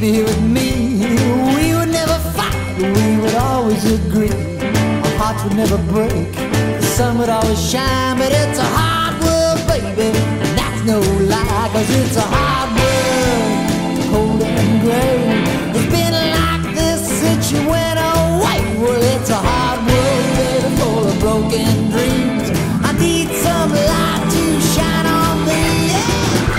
be here with me. We would never fight, we would always agree. Our hearts would never break, the sun would always shine. But it's a hard world, baby, and that's no lie. Cause it's a hard world, cold and gray. It's been like this since you went away. Well, it's a hard world, baby, full of broken dreams. I need some light to shine on me, yeah.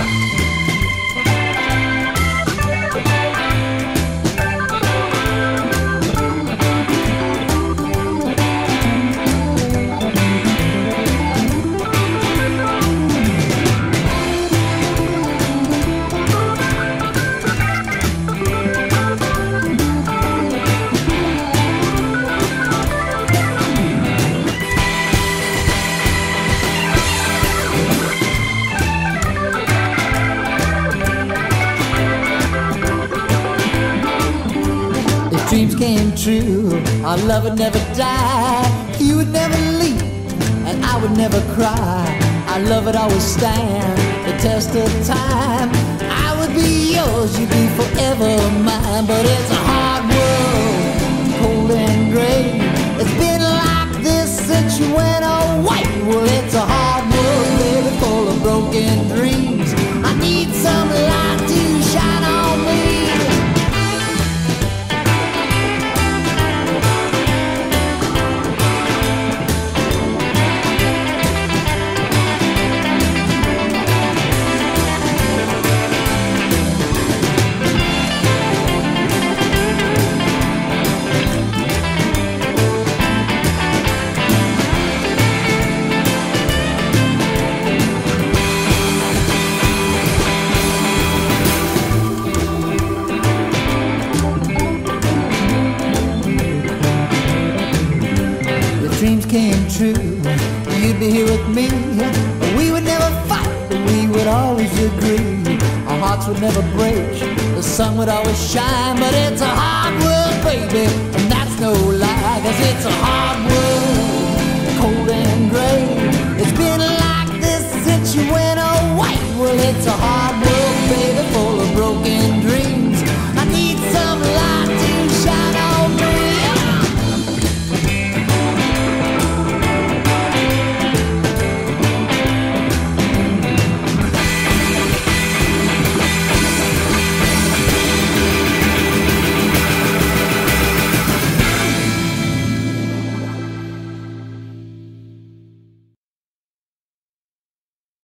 Dreams came true, our love would never die. You would never leave, and I would never cry. Our love would always stand the test of time. I would be yours, you'd be forever mine. But it's a hard world, cold and gray. It's been like this since you went away. Well, it's a hard world, baby, full of broken dreams. I need some light to shine on me. Dreams came true, you'd be here with me. We would never fight, but we would always agree. Our hearts would never break, the sun would always shine. But it's a hard world, baby, and that's no lie. Cause it's a hard